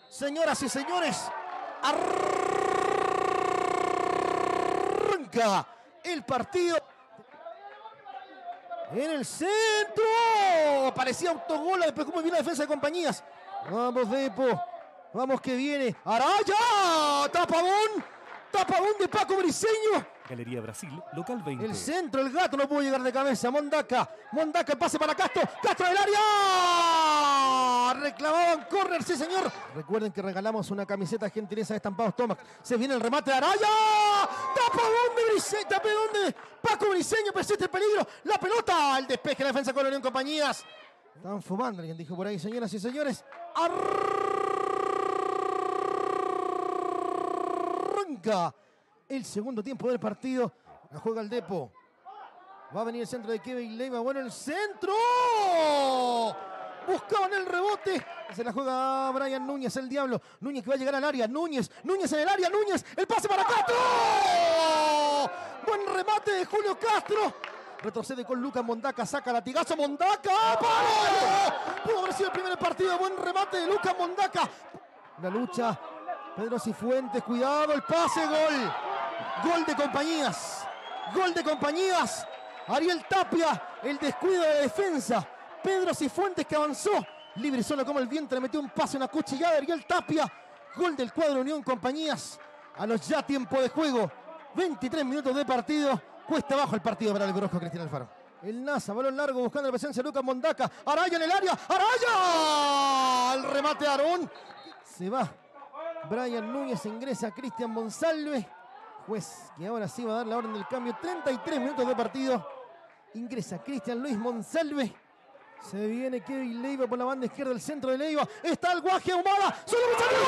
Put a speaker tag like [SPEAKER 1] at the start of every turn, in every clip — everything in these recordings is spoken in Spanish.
[SPEAKER 1] Señoras y señores, arranca el partido en el centro. Parecía autogol, después como viene la defensa de Compañías. Vamos, Depo. Vamos que viene. Araya. Tapabón de Paco Briceño.
[SPEAKER 2] Galería Brasil, local 20.
[SPEAKER 1] El centro, el gato no pudo llegar de cabeza. Mondaca, el pase para Castro. Castro del área. Reclamaban córner, sí señor. Recuerden que regalamos una camiseta gentileza de Estampados Tomac. Se viene el remate de Araya. Tapabón de Paco Briceño. Persiste el peligro. La pelota, el despeje, la defensa con la Unión Compañías. Están fumando, alguien dijo por ahí, señoras y señores. Arranca el segundo tiempo del partido. La juega el Depo. Va a venir el centro de Kevin Leiva. Bueno, el centro. Buscaban el rebote. Se la juega Brian Núñez, el diablo. Núñez que va a llegar al área. Núñez en el área. Núñez. El pase para Castro. Buen remate de Julio Castro. Retrocede con Lucas Mondaca. Saca latigazo. Mondaca. ¡Palo! Pudo haber sido el primer partido. Buen remate de Lucas Mondaca. La lucha. Pedro Cifuentes. Cuidado. El pase. Gol. Gol de Compañías. Gol de Compañías. Ariel Tapia. El descuido de defensa. Pedro Cifuentes que avanzó. Libre solo como el viento. Le metió un pase, una cuchillada de Ariel Tapia. Gol del cuadro Unión Compañías. A los ya tiempo de juego. 23 minutos de partido. Cuesta abajo el partido para el Grosco Cristian Alfaro. El Nasa, balón largo buscando la presencia de Lucas Mondaca. Araya en el área. Araya. El remate de Aarón. Se va. Brian Núñez, ingresa Cristian Monsalve. Juez que ahora sí va a dar la orden del cambio. 33 minutos de partido. Ingresa Cristian Luis Monsalve. Se viene Kevin Leiva por la banda izquierda del centro de Leiva. Está el Guaje Ahumada. ¡Solo Monsalve!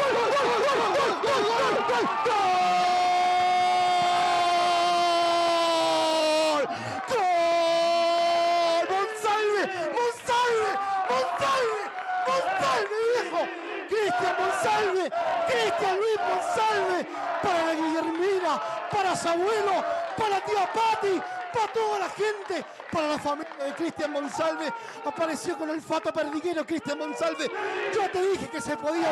[SPEAKER 1] Cristian Luis Monsalve, para la Guillermina, para su abuelo, para tía Pati, para toda la gente, para la familia de Cristian Monsalve. Apareció con el olfato perdiguero Cristian Monsalve. Yo te dije que se podía,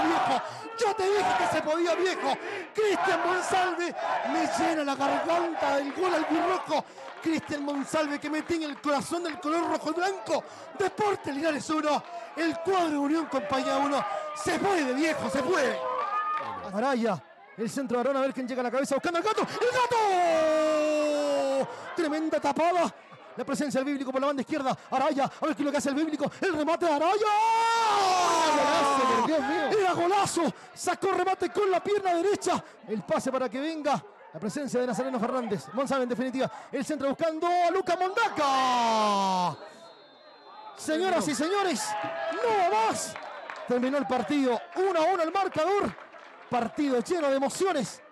[SPEAKER 1] viejo. Cristian Monsalve me llena la garganta del gol albirrojo. Cristian Monsalve que me tiene el corazón del color rojo y blanco. Deportes Linares 1, el cuadro Unión Compañía 1. Se puede, viejo, se puede. Araya, el centro de Aarón, a ver quién llega a la cabeza buscando al gato. ¡El gato! Tremenda tapada. La presencia del bíblico por la banda izquierda. Araya, a ver qué es lo que hace el bíblico. El remate de Araya. ¡Golazo, Dios mío! Era golazo. Sacó remate con la pierna derecha. El pase para que venga la presencia de Nazareno Fernández. Monsalve en definitiva. El centro buscando a Lucas Mondaca. Señoras y señores, no más. Terminó el partido. 1-1 el marcador. Partido lleno de emociones.